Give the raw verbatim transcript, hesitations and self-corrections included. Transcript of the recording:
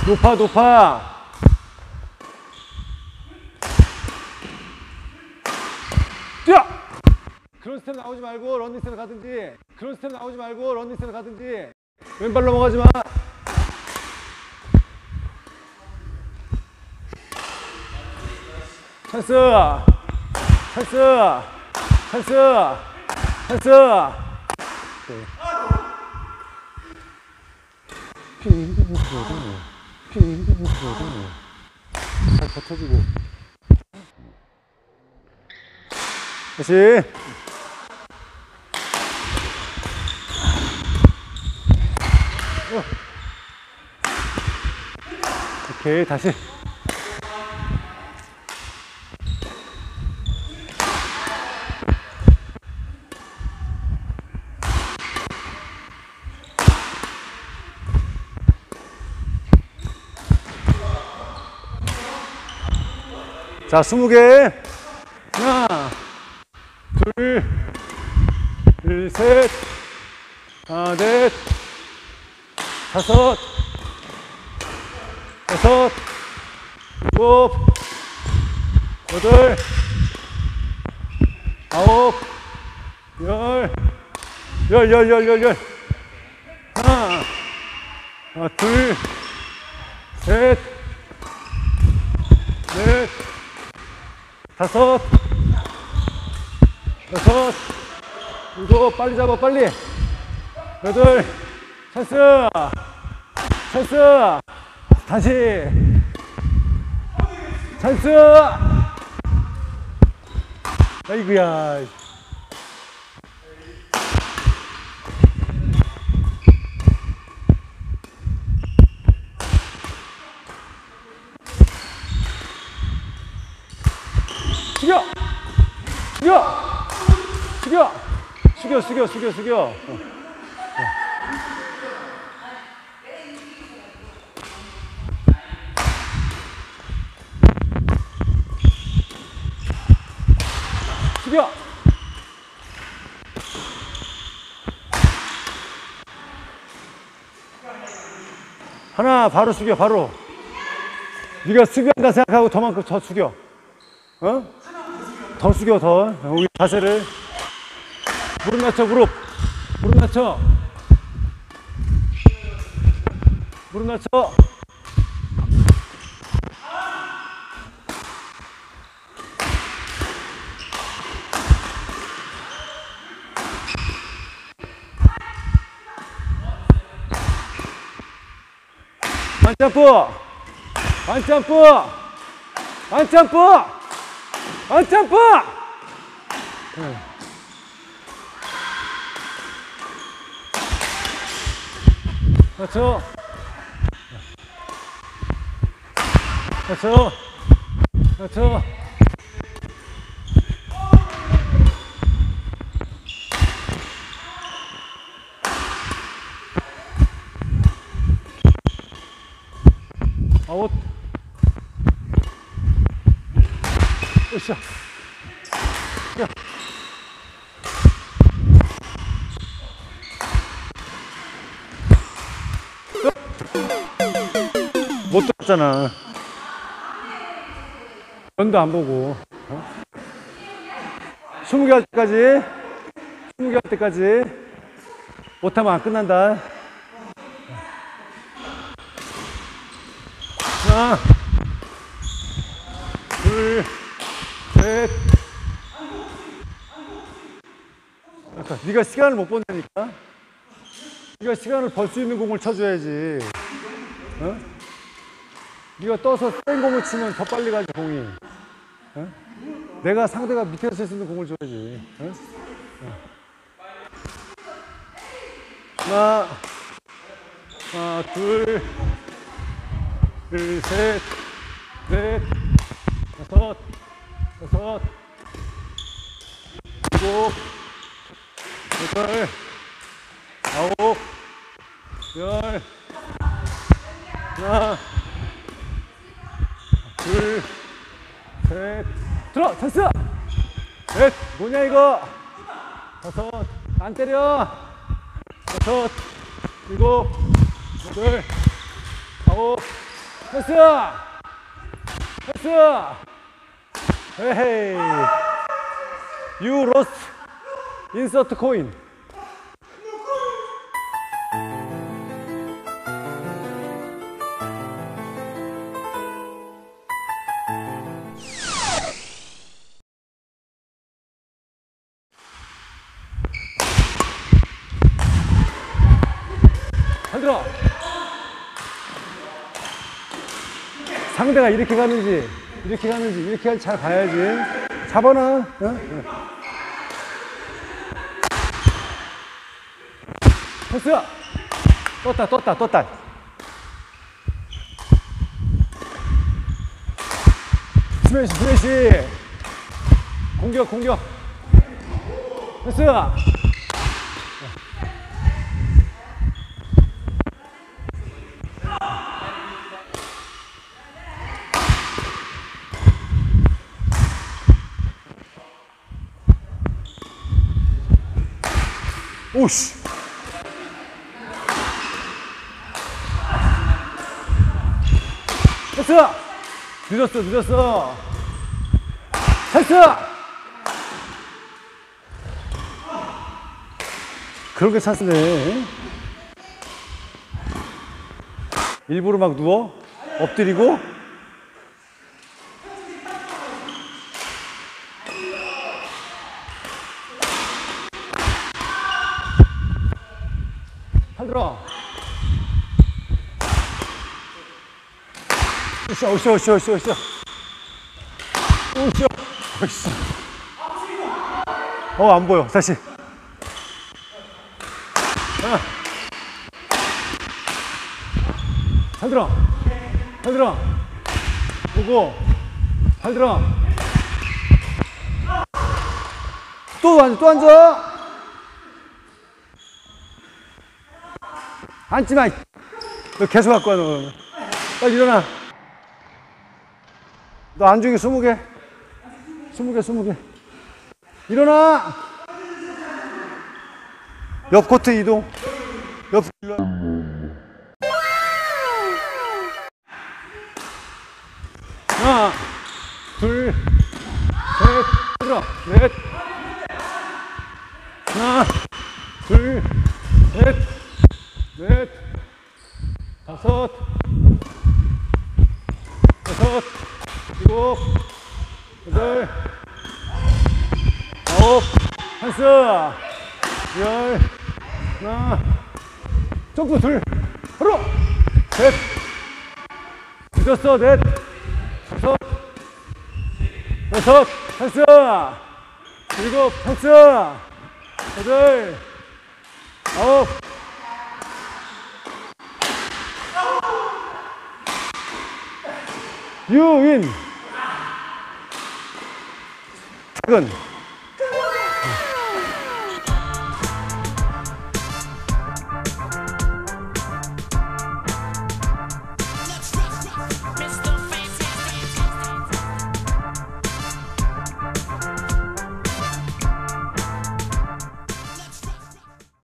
높아 높아. 뛰어. 그런 스텝 나오지 말고 런닝 스텝 가든지. 그런 스텝 나오지 말고 런닝 스텝 가든지. 왼발 넘어가지 마. 찬스. 찬스. 찬스. 찬스. 네. 핑핑핑핑 핑핑핑핑 잘 버텨주고. 다시. 어. 오케이, 다시. 자, 스무 개. 하나, 둘, 둘, 셋, 하나, 넷, 다섯, 여섯, 일곱, 여덟, 아홉, 열, 열, 열, 열, 열, 열. 하나, 하나, 둘, 셋, 넷, 다섯, 여섯, 일곱, 빨리 잡아, 빨리. 여덟, 찬스, 찬스, 다시, 찬스. 아이고야. 숙여! 숙여! 숙여! 숙여, 숙여, 숙여, 숙여. 어. 어. 숙여! 하나, 바로 숙여, 바로. 네가 숙여한다 생각하고 더만큼 더 숙여. 어? 더 숙여, 더. 우리 자세를. 무릎 낮춰, 무릎. 무릎 낮춰. 무릎 낮춰. 반점프. 반점프. 반점프. 반점프. 응. 맞춰. 맞춰. 맞춰. 아웃. 으쌰. 야. 못 들었잖아. 면도 안 보고. 어? 스무 개 할 때까지, 스무 개 할 때까지 못하면 안 끝난다. 하나, 둘, 셋. 아까 네가 시간을 못 본다니까. 네가 시간을 벌 수 있는 공을 쳐줘야지. 어? 네가 떠서 센 공을 치면 더 빨리 가지, 공이. 어? 내가 상대가 밑에서 칠 수 있는 공을 줘야지. 어? 어. 하나, 하나, 둘, 둘, 셋, 넷, 다섯, 여섯, 일곱, 여덟, 아홉, 열. 하나, 둘, 셋, 들어! 찬스! 넷, 뭐냐 이거? 다섯, 안 때려! 여섯, 일곱, 여덟, 아홉, 패스! 패스! 에헤이. You lost. Insert coin. 잘 들어. 상대가 이렇게 가는지 이렇게 가는지 이렇게 가는지 잘 봐야지. 잡아놔. 어? 어. 패스. 떴다 떴다 떴다. 스매시 스매시. 공격 공격. 패스. 오씨. 패스. 늦었어 늦었어. 패스. 그런 게 찬스네. 일부러 막 누워 엎드리고. 잘 들어. 오쇼 오쇼 오쇼 오쇼 오쇼 오쇼 오쇼. 어, 안 보여. 다시. 아. 잘 들어. 잘 들어. 보고. 잘 들어. 또 앉아, 또 앉아. 앉지 마. 너 계속 갖고 와, 너. 빨리 일어나. 너 안중에 스무 개. 스무 개, 스무 개. 일어나. 옆 코트 이동. 옆. 하나, 둘, 셋, 들어, 넷. 하나, 둘, 셋, 넷, 다섯, 여섯, 일곱, 여덟, 아홉, 패스, 열, 하나, 점프 둘, 하나, 셋, 늦었어, 넷, 다섯, 여섯, 패스, 일곱, 패스, 여덟, 아홉, 유인, 퇴근.